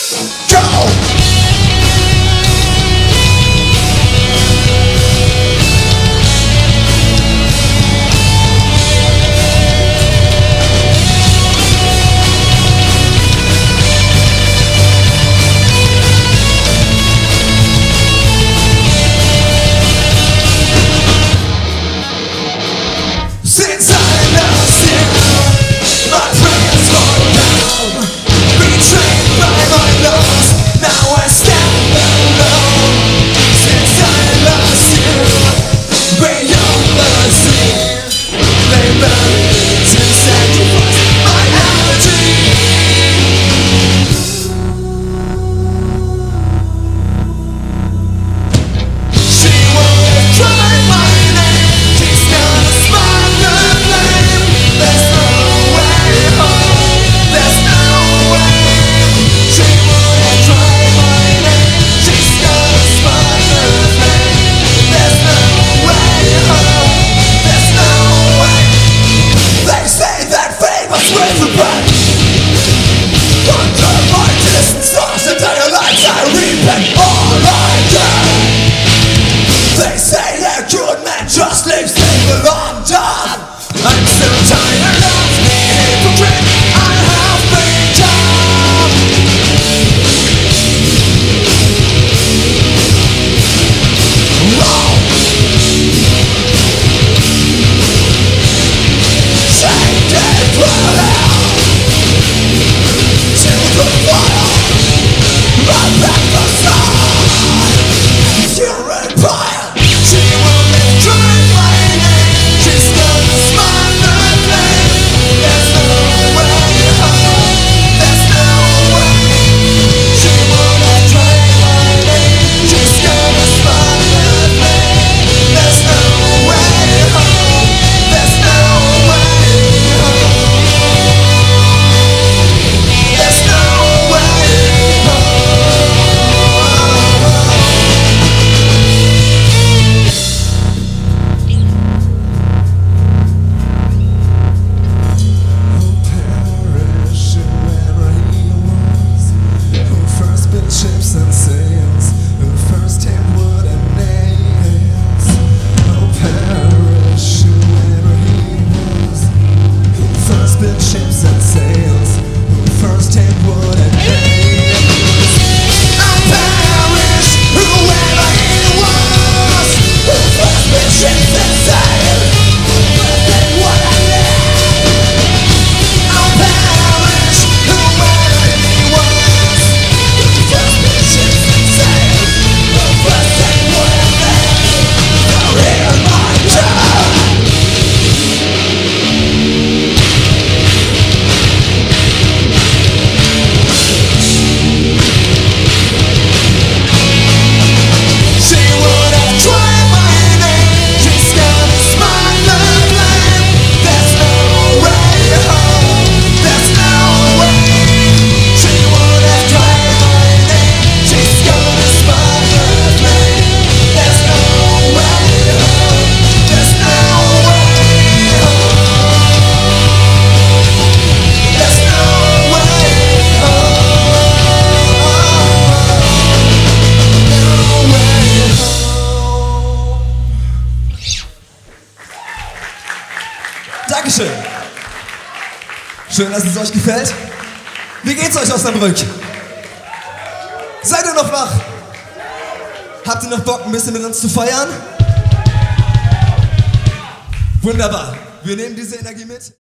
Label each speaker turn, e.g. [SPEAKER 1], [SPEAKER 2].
[SPEAKER 1] Just leave stable undone. I'm so tired of the hypocrite I have become. Wrong. Chained and dwelling to the fire. Right back the sun. You're empire. She will live dry. She's gonna smile the flame. There's no way home. There's no way. She wanna try my name. She's gonna smile the flame. There's no way home. There's no way home. There's no way home.
[SPEAKER 2] Chips and sails, who first hit wood and nails. Oh, perish whoever he was, who first built ships and sails, who first hit wood and nails.
[SPEAKER 1] Oh, perish whoever he was, who first built ships and sails, who first hit wood and nails. Oh, perish whoever he was. Just be ships and sails. The first thing would have been the real martyr. She would have tried my name. She's gonna smile the flame. There's no way home. There's no way. She would have tried my name. She's gonna smile the flame. There's no way home. There's no way home. There's no way home. No way home.
[SPEAKER 3] Dankeschön. Schön, dass es euch gefällt. Wie geht's euch, Osnabrück? Seid ihr noch wach? Habt ihr noch Bock, ein bisschen mit uns zu feiern? Wunderbar. Wir nehmen diese Energie mit.